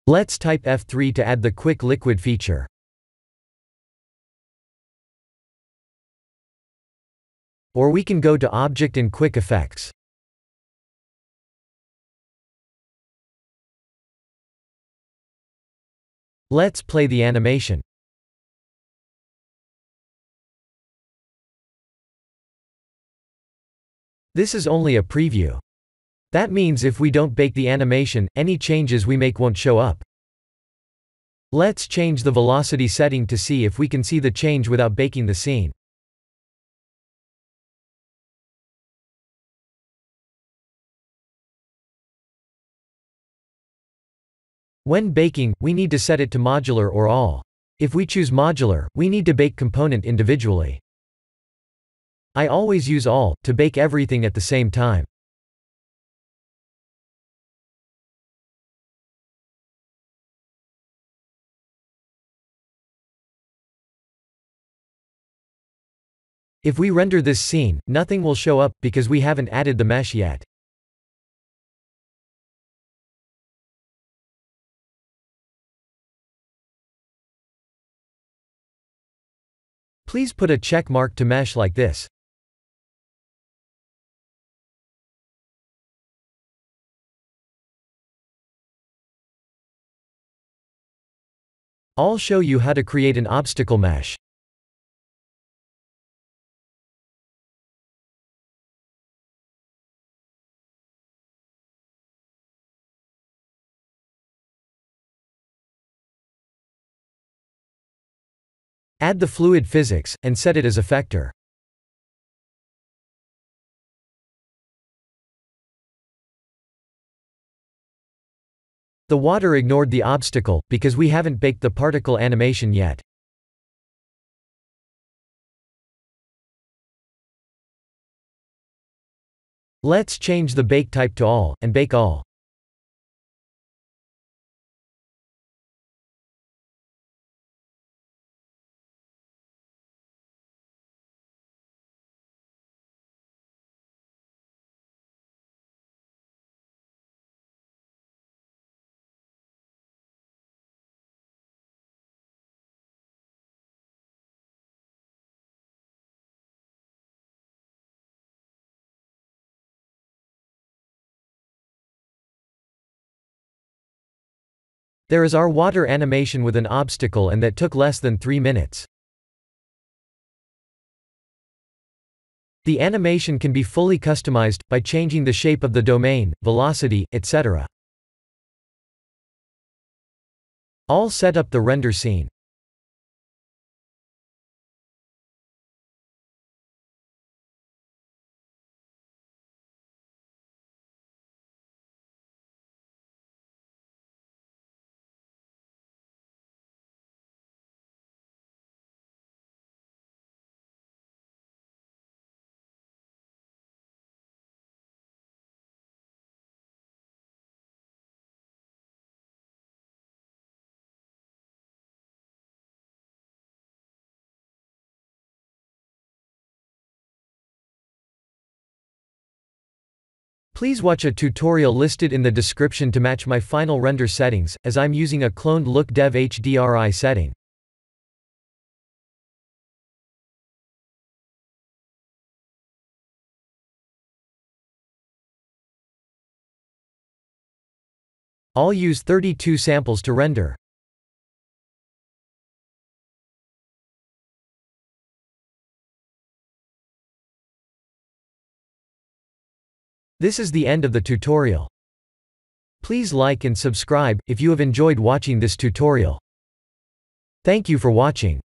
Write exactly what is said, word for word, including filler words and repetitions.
Let's type F three to add the Quick Liquid feature. Or we can go to Object and Quick Effects. Let's play the animation. This is only a preview. That means if we don't bake the animation, any changes we make won't show up. Let's change the velocity setting to see if we can see the change without baking the scene. When baking, we need to set it to modular or all. If we choose modular, we need to bake component individually. I always use all, to bake everything at the same time. If we render this scene, nothing will show up, because we haven't added the mesh yet. Please put a check mark to mesh like this. I'll show you how to create an obstacle mesh. Add the fluid physics, and set it as effector. The water ignored the obstacle, because we haven't baked the particle animation yet. Let's change the bake type to all, and bake all. There is our water animation with an obstacle, and that took less than three minutes. The animation can be fully customized, by changing the shape of the domain, velocity, et cetera. I'll set up the render scene. Please watch a tutorial listed in the description to match my final render settings, as I'm using a cloned LookDev H D R I setting. I'll use thirty-two samples to render. This is the end of the tutorial. Please like and subscribe, if you have enjoyed watching this tutorial. Thank you for watching.